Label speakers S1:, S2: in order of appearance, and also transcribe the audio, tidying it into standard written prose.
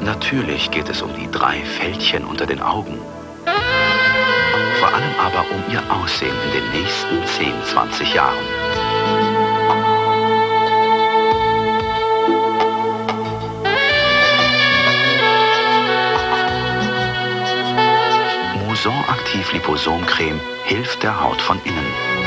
S1: Natürlich geht es um die 3 Fältchen unter den Augen. Vor allem aber um ihr Aussehen in den nächsten 10, 20 Jahren. Mouson Aktiv Liposom Creme hilft der Haut von innen.